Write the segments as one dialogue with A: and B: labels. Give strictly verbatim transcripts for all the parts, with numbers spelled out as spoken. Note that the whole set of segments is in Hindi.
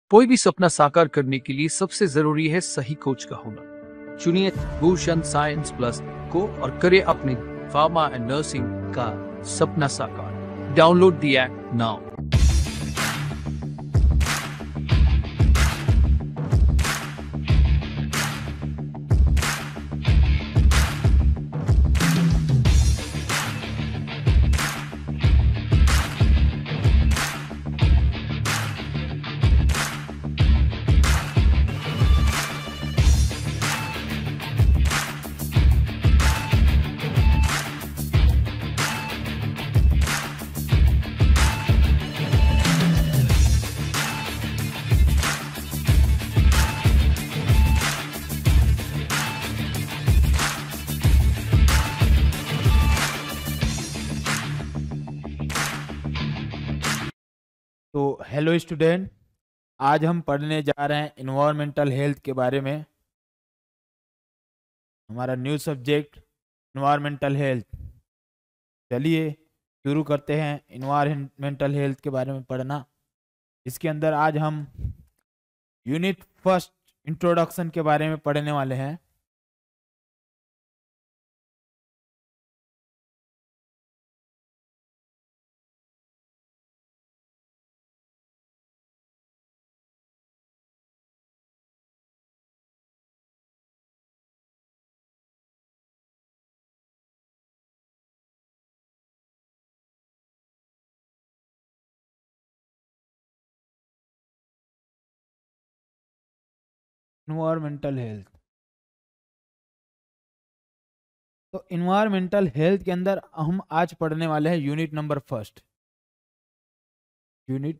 A: कोई भी सपना साकार करने के लिए सबसे जरूरी है सही कोच का होना। चुनिए भूषण साइंस प्लस को और करें अपने फार्मा एंड नर्सिंग का सपना साकार। Download the app now.
B: तो हेलो स्टूडेंट, आज हम पढ़ने जा रहे हैं इन्वायरमेंटल हेल्थ के बारे में। हमारा न्यू सब्जेक्ट इन्वायरमेंटल हेल्थ। चलिए शुरू करते हैं इन्वायरमेंटल हेल्थ के बारे में पढ़ना। इसके अंदर आज हम यूनिट फर्स्ट इंट्रोडक्शन के बारे में पढ़ने वाले हैं। इन्वायरमेंटल हेल्थ, तो इन्वायरमेंटल हेल्थ के अंदर हम आज पढ़ने वाले हैं unit number first. Unit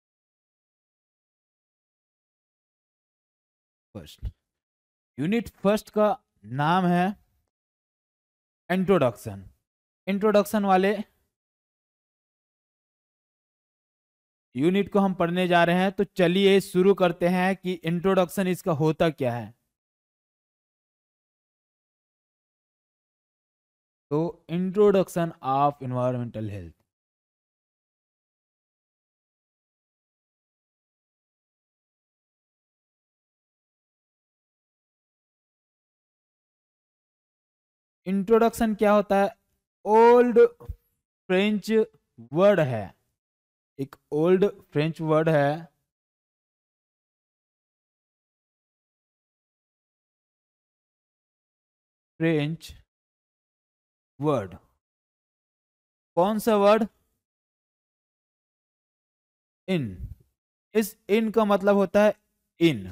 B: first unit first का नाम है इंट्रोडक्शन। इंट्रोडक्शन वाले यूनिट को हम पढ़ने जा रहे हैं। तो चलिए शुरू करते हैं कि इंट्रोडक्शन इसका होता क्या है। तो introduction of environmental health, introduction क्या होता है? ओल्ड फ्रेंच वर्ड है, एक ओल्ड फ्रेंच वर्ड है। फ्रेंच वर्ड, कौन सा वर्ड? इन। इस इन का मतलब होता है इन,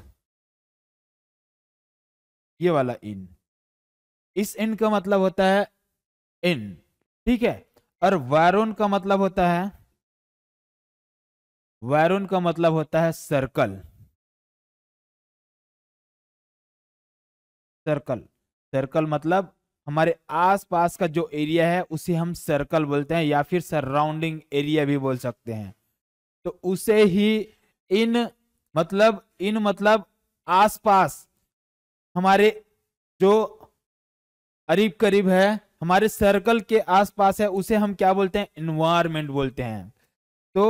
B: ये वाला इन। इस इन का मतलब होता है इन, ठीक है। और वायरोन का मतलब होता है, वायरोन का मतलब होता है सर्कल। सर्कल सर्कल मतलब हमारे आसपास का जो एरिया है उसे हम सर्कल बोलते हैं, या फिर सराउंडिंग एरिया भी बोल सकते हैं। तो उसे ही इन मतलब इन मतलब आसपास, हमारे जो करीब करीब है, हमारे सर्कल के आसपास है, उसे हम क्या बोलते हैं? इन्वायरमेंट बोलते हैं। तो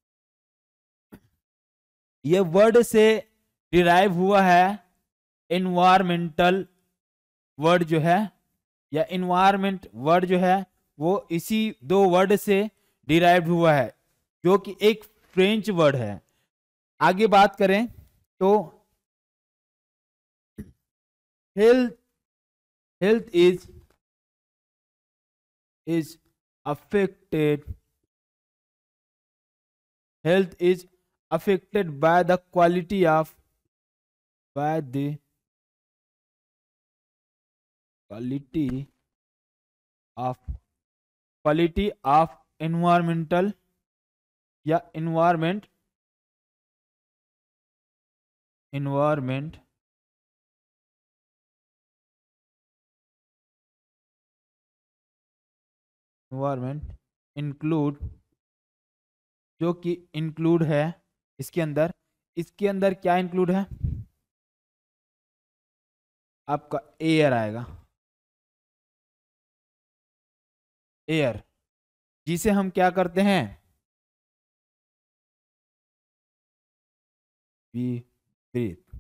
B: ये वर्ड से डिराइव हुआ है। इन्वायरमेंटल वर्ड जो है, या इन्वायरमेंट वर्ड जो है, वो इसी दो वर्ड से डिराइव हुआ है, जो कि एक फ्रेंच वर्ड है। आगे बात करें तो health health is is affected health is affected by the quality of by the quality of quality of environmental या environment environment environment include, जो कि इंक्लूड है इसके अंदर। इसके अंदर क्या इंक्लूड है? आपका एयर आएगा, एयर, जिसे हम क्या करते हैं? We breathe.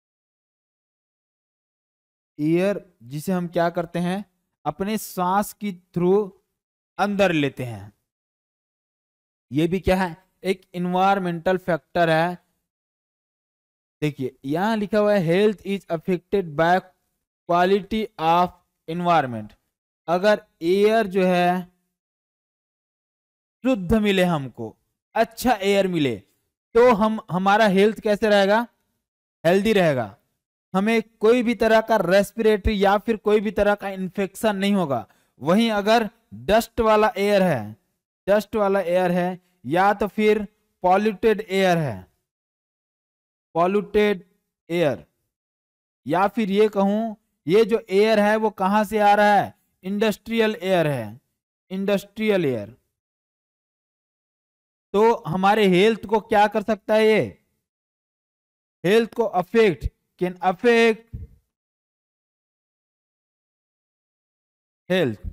B: एयर जिसे हम क्या करते हैं, अपने सांस की थ्रू अंदर लेते हैं। ये भी क्या है, एक इन्वायरमेंटल फैक्टर है। देखिए यहां लिखा हुआ है health is affected by quality of environment. अगर एयर जो है शुद्ध मिले, हमको अच्छा एयर मिले, तो हम हमारा हेल्थ कैसे रहेगा, हेल्दी रहेगा। हमें कोई भी तरह का रेस्पिरेटरी या फिर कोई भी तरह का इन्फेक्शन नहीं होगा। वहीं अगर डस्ट वाला एयर है, डस्ट वाला एयर है या तो फिर पॉल्यूटेड एयर है, पॉल्यूटेड एयर, या फिर ये कहूं ये जो एयर है वो कहां से आ रहा है, इंडस्ट्रियल एयर है, इंडस्ट्रियल एयर, तो हमारे हेल्थ को क्या कर सकता है, ये हेल्थ को अफेक्ट, कैन अफेक्ट हेल्थ।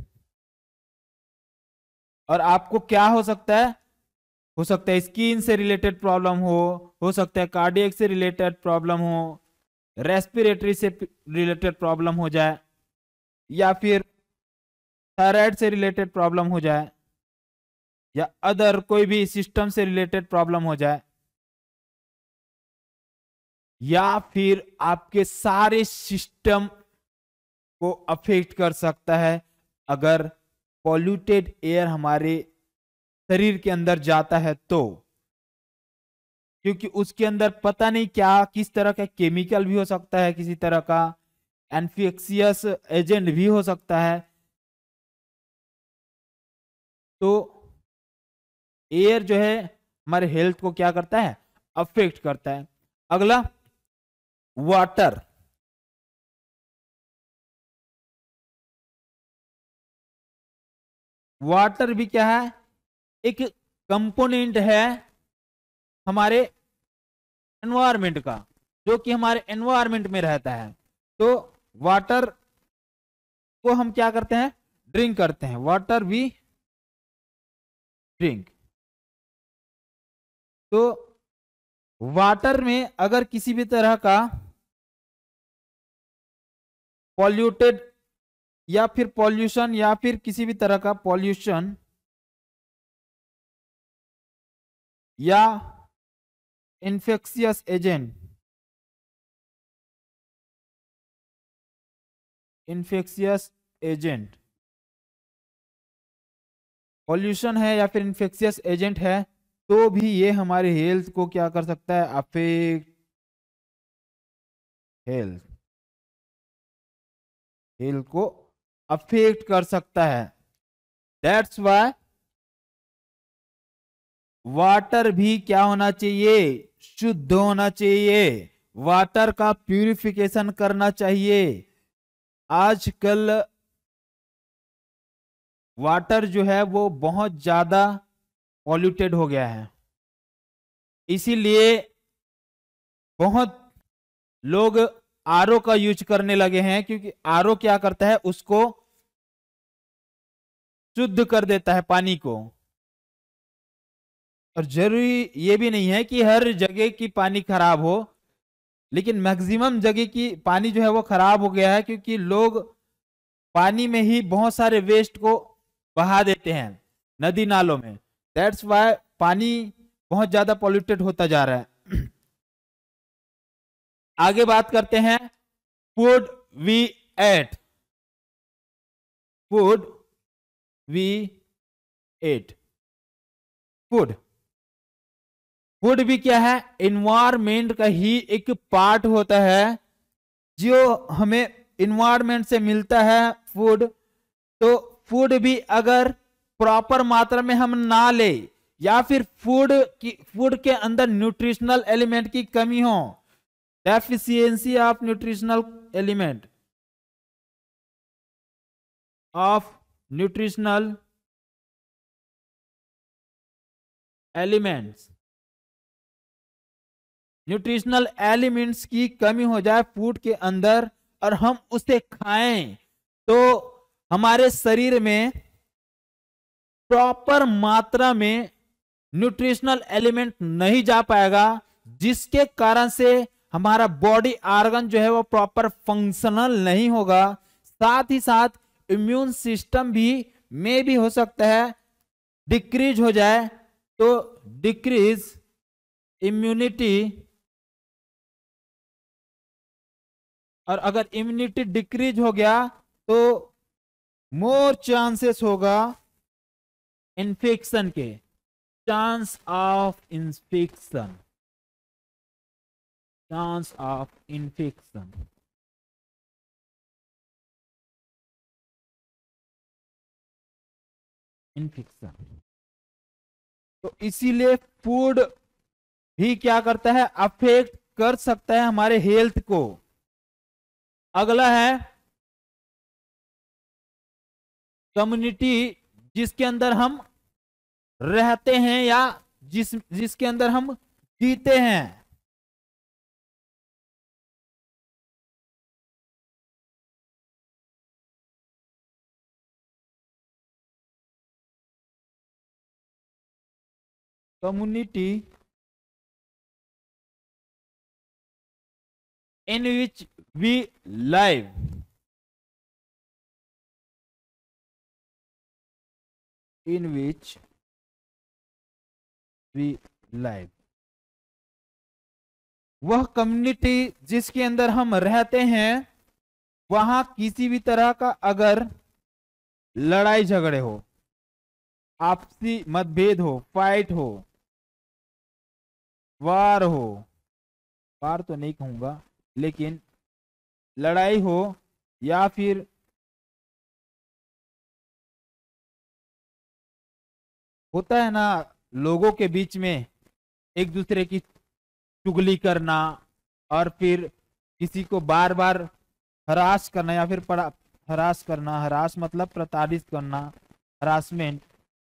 B: और आपको क्या हो सकता है, हो सकता है स्किन से रिलेटेड प्रॉब्लम हो हो सकता है कार्डियक से रिलेटेड प्रॉब्लम हो, रेस्पिरेटरी से रिलेटेड प्रॉब्लम हो जाए, या फिर थायराइड से रिलेटेड प्रॉब्लम हो जाए, या अदर कोई भी सिस्टम से रिलेटेड प्रॉब्लम हो जाए, या फिर आपके सारे सिस्टम को अफेक्ट कर सकता है अगर पॉल्यूटेड एयर हमारे शरीर के अंदर जाता है तो। क्योंकि उसके अंदर पता नहीं क्या किस तरह का केमिकल भी हो सकता है, किसी तरह का इन्फेक्शियस एजेंट भी हो सकता है। तो एयर जो है हमारे हेल्थ को क्या करता है, अफेक्ट करता है। अगला वाटर। वाटर भी क्या है, एक कंपोनेंट है हमारे एनवायरनमेंट का, जो कि हमारे एनवायरनमेंट में रहता है। तो वाटर को हम क्या करते हैं, ड्रिंक करते हैं, वाटर भी ड्रिंक। तो वाटर में अगर किसी भी तरह का पॉल्यूटेड या फिर पॉल्यूशन या फिर किसी भी तरह का पॉल्यूशन या infectious agent, infectious agent pollution है या फिर इन्फेक्शियस एजेंट है, तो भी ये हमारे हेल्थ को क्या कर सकता है, अफेक्ट हेल्थ, हेल्थ को अफेक्ट कर सकता है। दैट्स वाई वाटर भी क्या होना चाहिए, शुद्ध होना चाहिए, वाटर का प्यूरिफिकेशन करना चाहिए। आजकल वाटर जो है वो बहुत ज्यादा पॉल्यूटेड हो गया है, इसीलिए बहुत लोग आरओ का यूज करने लगे हैं, क्योंकि आरओ क्या करता है, उसको शुद्ध कर देता है पानी को। और जरूरी ये भी नहीं है कि हर जगह की पानी खराब हो, लेकिन मैक्सिमम जगह की पानी जो है वो खराब हो गया है, क्योंकि लोग पानी में ही बहुत सारे वेस्ट को बहा देते हैं नदी नालों में। दैट्स वाई पानी बहुत ज्यादा पॉल्यूटेड होता जा रहा है। आगे बात करते हैं food we eat, food we eat. Food food भी क्या है, इन्वायरमेंट का ही एक पार्ट होता है, जो हमें इन्वायरमेंट से मिलता है फूड। तो फूड भी अगर प्रॉपर मात्रा में हम ना ले, या फिर फूड की फूड के अंदर न्यूट्रिशनल एलिमेंट की कमी हो, deficiency of nutritional element of nutritional elements nutritional elements की कमी हो जाए फूड के अंदर, और हम उसे खाएं, तो हमारे शरीर में प्रॉपर मात्रा में न्यूट्रिशनल एलिमेंट नहीं जा पाएगा, जिसके कारण से हमारा बॉडी ऑर्गन जो है वो प्रॉपर फंक्शनल नहीं होगा। साथ ही साथ इम्यून सिस्टम भी में भी हो सकता है डिक्रीज हो जाए। तो डिक्रीज इम्यूनिटी, और अगर इम्यूनिटी डिक्रीज हो गया तो मोर चांसेस होगा इन्फेक्शन के, chance of infection, chance of infection. Infection तो इसीलिए फूड भी क्या करता है, अफेक्ट कर सकता है हमारे हेल्थ को। अगला है कम्युनिटी जिसके अंदर हम रहते हैं या जिस जिसके अंदर हम जीते हैं। Community in which we live, in which we live, वह कम्युनिटी जिसके अंदर हम रहते हैं, वहां किसी भी तरह का अगर लड़ाई झगड़े हो, आपसी मतभेद हो, फाइट हो, वार हो, वार तो नहीं कहूंगा लेकिन लड़ाई हो, या फिर होता है ना लोगों के बीच में एक दूसरे की चुगली करना, और फिर किसी को बार बार हरास करना, या फिर हरास करना, हरास मतलब प्रताड़ित करना, हरासमेंट,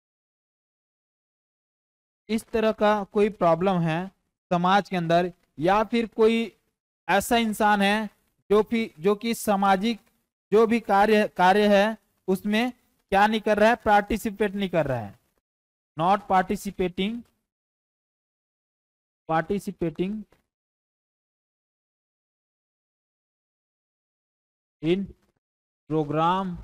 B: इस तरह का कोई प्रॉब्लम है समाज के अंदर, या फिर कोई ऐसा इंसान है जो भी जो कि सामाजिक जो भी कार्य कार्य है उसमें क्या नहीं कर रहा है, पार्टिसिपेट नहीं कर रहा है, not participating, participating in program,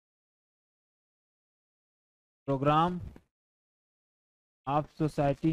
B: program of society,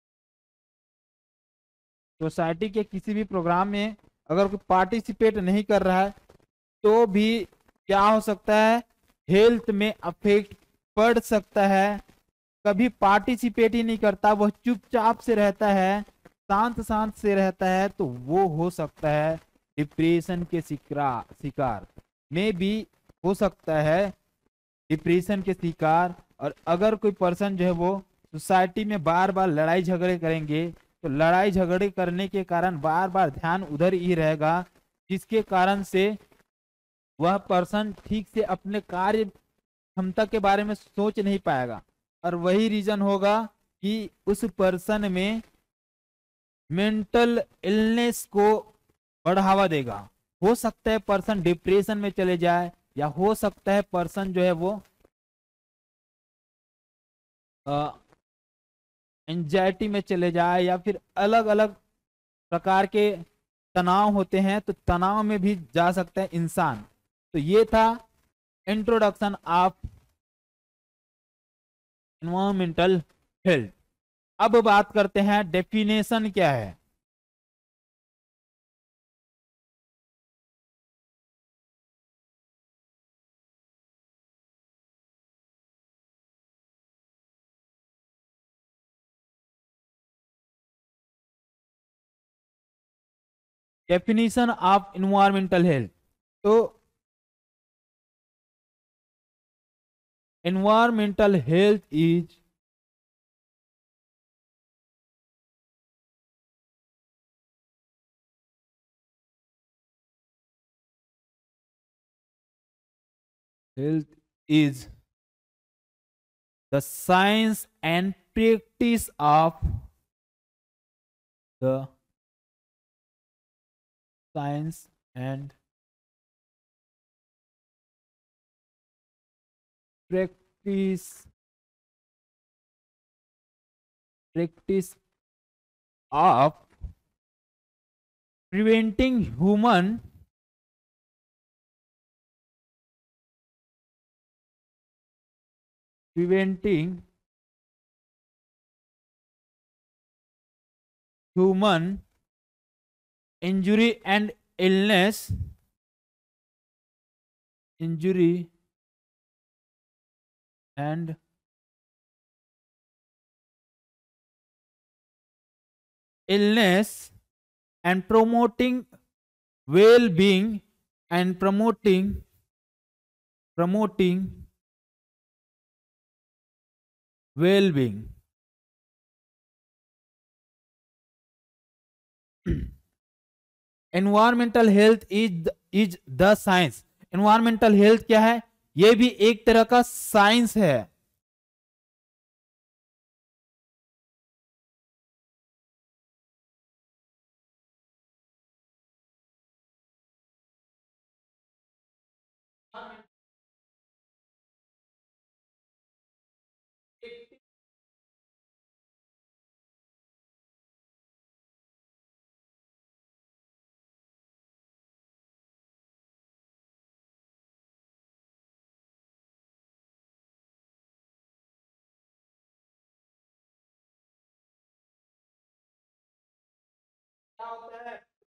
B: society के किसी भी प्रोग्राम में अगर कोई पार्टिसिपेट नहीं कर रहा है तो भी क्या हो सकता है, हेल्थ में अफेक्ट पड़ सकता है। कभी पार्टिसिपेट ही नहीं करता, वह चुपचाप से रहता है, शांत शांत से रहता है, तो वो हो सकता है डिप्रेशन के शिकार शिकार में भी हो सकता है, डिप्रेशन के शिकार। और अगर कोई पर्सन जो है वो सोसाइटी में बार बार लड़ाई झगड़े करेंगे तो लड़ाई झगड़े करने के कारण बार बार ध्यान उधर ही रहेगा, जिसके कारण से वह पर्सन ठीक से अपने कार्य क्षमता के बारे में सोच नहीं पाएगा, और वही रीजन होगा कि उस पर्सन में मेंटल इलनेस को बढ़ावा देगा। हो सकता है पर्सन डिप्रेशन में चले जाए, या हो सकता है पर्सन जो है वो एंजाइटी में चले जाए, या फिर अलग अलग प्रकार के तनाव होते हैं तो तनाव में भी जा सकता है इंसान। तो ये था इंट्रोडक्शन ऑफ एनवायरमेंटल हेल्थ। अब बात करते हैं डेफिनेशन क्या है। डेफिनेशन ऑफ एनवायरमेंटल हेल्थ, तो environmental health is health is the science and practice of the science and practice practice of preventing human preventing human injury and illness injury and illness and promoting well-being and promoting promoting well-being. Environmental health is the, is the science. Environmental health क्या है? ये भी एक तरह का साइंस है. क्या होता है?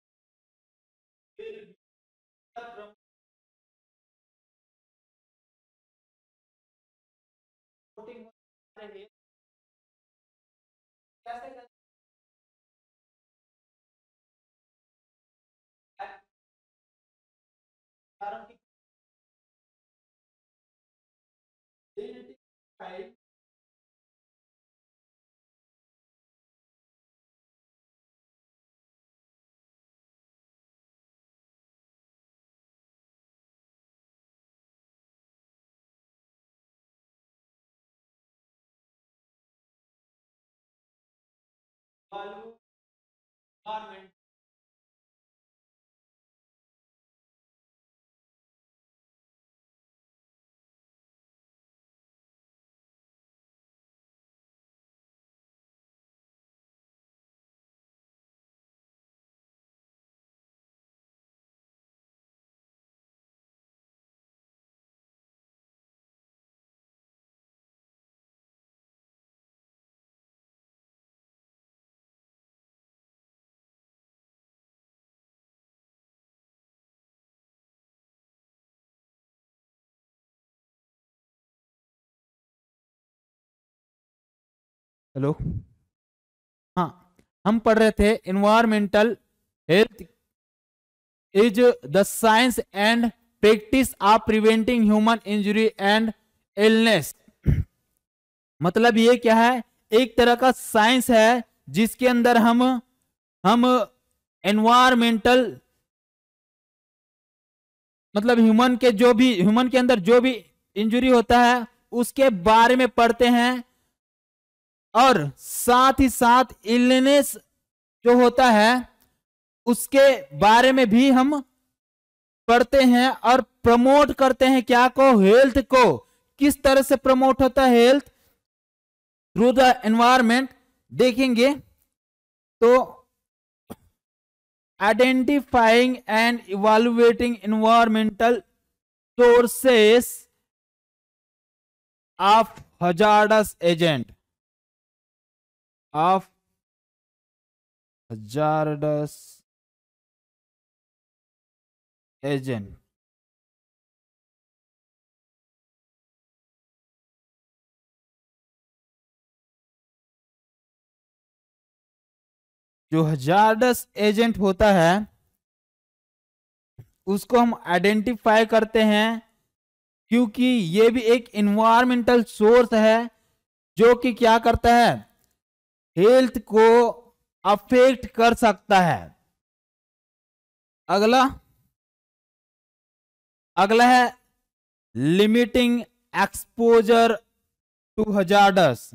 B: हेलो, हाँ, हम पढ़ रहे थे environmental health is the science and practice of preventing human injury and illness. मतलब ये क्या है? एक तरह का साइंस है जिसके अंदर हम हम एनवायरमेंटल मतलब ह्यूमन के जो भी ह्यूमन के अंदर जो भी इंजरी होता है उसके बारे में पढ़ते हैं, और साथ ही साथ इलनेस जो होता है उसके बारे में भी हम पढ़ते हैं और प्रमोट करते हैं. क्या को? हेल्थ को. किस तरह से प्रमोट होता है हेल्थ? Through the environment. देखेंगे तो identifying and evaluating environmental sources of hazardous agent of hazardous agent. जो हजार्डस एजेंट होता है उसको हम आइडेंटिफाई करते हैं, क्योंकि ये भी एक इन्वायरमेंटल सोर्स है जो कि क्या करता है? हेल्थ को अफेक्ट कर सकता है. अगला अगला है limiting exposure to hazards.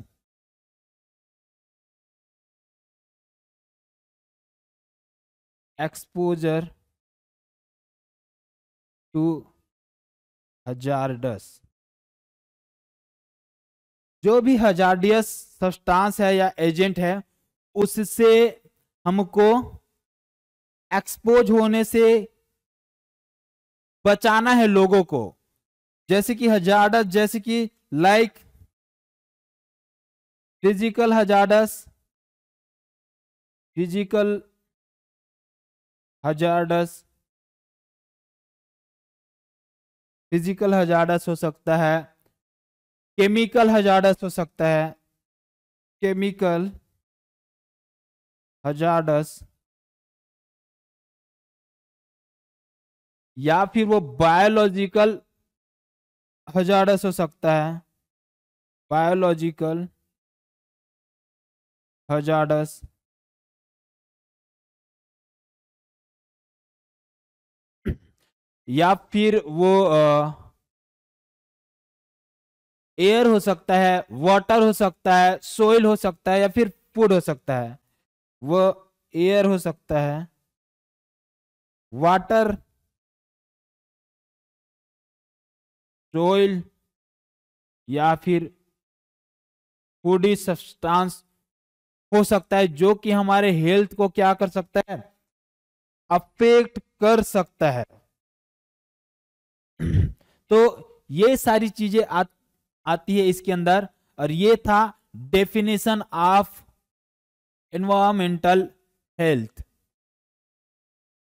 B: Exposure to hazards. जो भी हजार्डियस सब्सटेंस है या एजेंट है उससे हमको एक्सपोज होने से बचाना है लोगों को, जैसे कि हजार्डस, जैसे कि like physical hazards, physical hazards, physical hazards हो सकता है, केमिकल हजार्डस हो सकता है, केमिकल हजार्डस, या फिर वो बायोलॉजिकल हजार्डस हो सकता है, बायोलॉजिकल हजार्डस, या फिर वो एयर हो सकता है, वाटर हो सकता है, सोइल हो सकता है, या फिर फूड हो सकता है। वो एयर हो सकता है, वाटर, सोइल, या फिर फूडी सब्सटेंस हो सकता है, जो कि हमारे हेल्थ को क्या कर सकता है, अफेक्ट कर सकता है। तो ये सारी चीजें आ, आती है इसके अंदर, और ये था डेफिनेशन ऑफ एनवायरमेंटल हेल्थ।